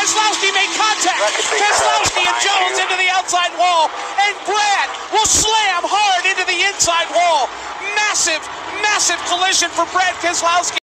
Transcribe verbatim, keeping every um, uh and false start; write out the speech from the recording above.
Keselowski made contact. Keselowski and Jones into the outside wall, and Brad will slam hard into the inside wall. Massive, massive collision for Brad Keselowski.